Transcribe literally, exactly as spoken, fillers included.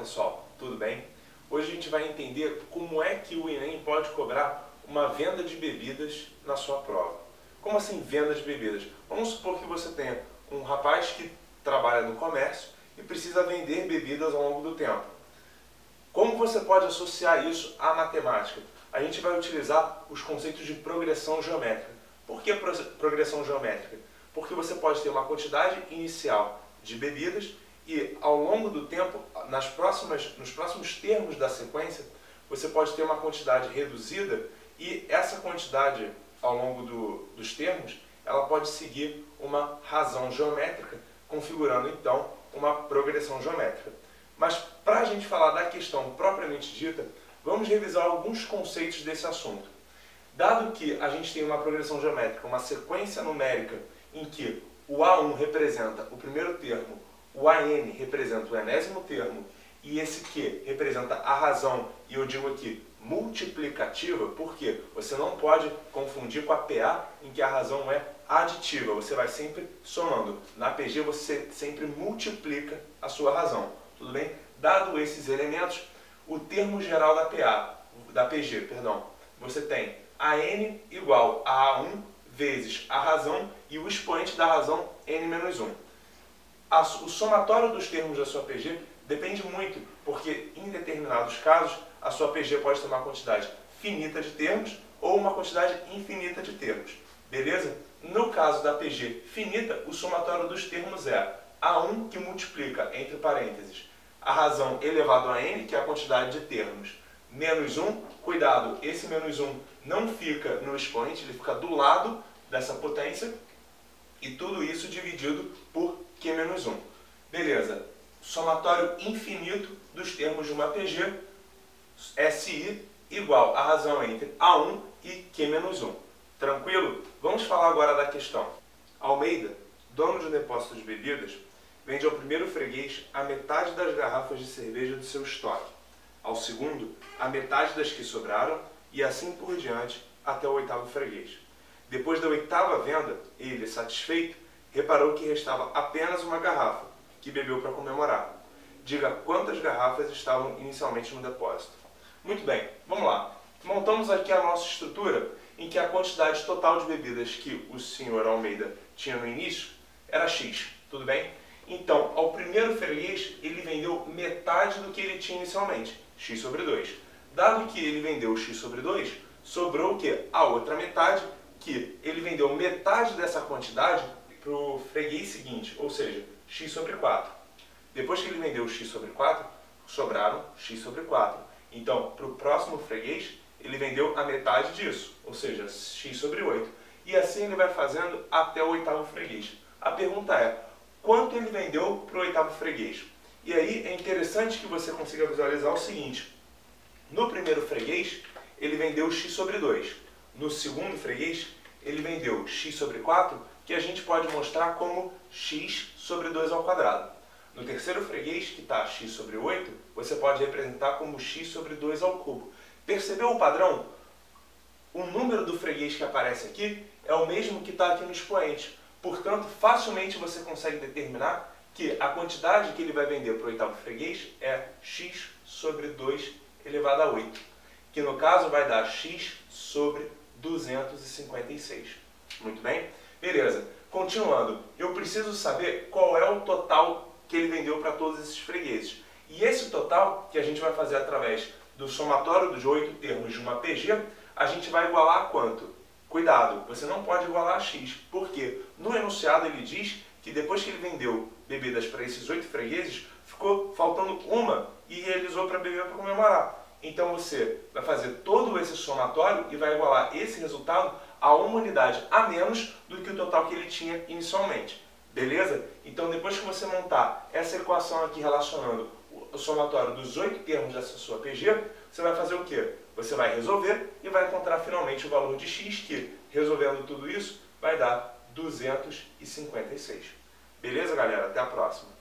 pessoal, tudo bem? Hoje a gente vai entender como é que o Enem pode cobrar uma venda de bebidas na sua prova. Como assim venda de bebidas? Vamos supor que você tenha um rapaz que trabalha no comércio e precisa vender bebidas ao longo do tempo. Como você pode associar isso à matemática? A gente vai utilizar os conceitos de progressão geométrica. Por que progressão geométrica? Porque você pode ter uma quantidade inicial de bebidas e ao longo do tempo, nas próximas, nos próximos termos da sequência, você pode ter uma quantidade reduzida e essa quantidade ao longo do, dos termos, ela pode seguir uma razão geométrica, configurando então uma progressão geométrica. Mas para a gente falar da questão propriamente dita, vamos revisar alguns conceitos desse assunto. Dado que a gente tem uma progressão geométrica, uma sequência numérica em que o A um representa o primeiro termo, o A N representa o enésimo termo e esse Q representa a razão, e eu digo aqui multiplicativa, porque você não pode confundir com a P A, em que a razão é aditiva, você vai sempre somando. Na P G você sempre multiplica a sua razão, tudo bem? Dado esses elementos, o termo geral da P A, da P G, perdão, você tem A N igual a A um vezes a razão e o expoente da razão N menos um. O somatório dos termos da sua P G depende muito, porque em determinados casos a sua P G pode ter uma quantidade finita de termos ou uma quantidade infinita de termos. Beleza? No caso da P G finita, o somatório dos termos é A um que multiplica, entre parênteses, a razão elevado a N, que é a quantidade de termos, menos um. Cuidado, esse menos um não fica no expoente, ele fica do lado dessa potência, e tudo isso dividido por Q menos um. Beleza, somatório infinito dos termos de uma P G, S I igual a razão entre A um e Q menos um. Tranquilo? Vamos falar agora da questão. Almeida, dono de um depósito de bebidas, vende ao primeiro freguês a metade das garrafas de cerveja do seu estoque, ao segundo a metade das que sobraram e assim por diante até o oitavo freguês. Depois da oitava venda, ele, satisfeito, reparou que restava apenas uma garrafa, que bebeu para comemorar. Diga quantas garrafas estavam inicialmente no depósito. Muito bem, vamos lá. Montamos aqui a nossa estrutura em que a quantidade total de bebidas que o senhor Almeida tinha no início era X, tudo bem? Então, ao primeiro freguês, ele vendeu metade do que ele tinha inicialmente, X sobre dois. Dado que ele vendeu X sobre dois, sobrou o quê? A outra metade, que ele vendeu metade dessa quantidade para o freguês seguinte, ou seja, X sobre quatro. Depois que ele vendeu X sobre quatro, sobraram X sobre quatro. Então, para o próximo freguês, ele vendeu a metade disso, ou seja, X sobre oito. E assim ele vai fazendo até o oitavo freguês. A pergunta é, quanto ele vendeu para o oitavo freguês? E aí é interessante que você consiga visualizar o seguinte. No primeiro freguês, ele vendeu X sobre dois. No segundo freguês, ele vendeu X sobre quatro, que a gente pode mostrar como X sobre dois ao quadrado. No terceiro freguês, que está X sobre oito, você pode representar como X sobre dois ao cubo. Percebeu o padrão? O número do freguês que aparece aqui é o mesmo que está aqui no expoente. Portanto, facilmente você consegue determinar que a quantidade que ele vai vender para o oitavo freguês é X sobre dois elevado a oito, que no caso vai dar X sobre duzentos e cinquenta e seis. Muito bem? Beleza. Continuando, eu preciso saber qual é o total que ele vendeu para todos esses fregueses. E esse total, que a gente vai fazer através do somatório dos oito termos de uma P G, a gente vai igualar a quanto? Cuidado, você não pode igualar a X, porque no enunciado ele diz que depois que ele vendeu bebidas para esses oito fregueses, ficou faltando uma e realizou para beber para comemorar. Então você vai fazer todo esse somatório e vai igualar esse resultado a uma unidade a menos do que o total que ele tinha inicialmente. Beleza? Então depois que você montar essa equação aqui relacionando o somatório dos oito termos dessa sua P G, você vai fazer o quê? Você vai resolver e vai encontrar finalmente o valor de X, que resolvendo tudo isso vai dar duzentos e cinquenta e seis. Beleza, galera? Até a próxima.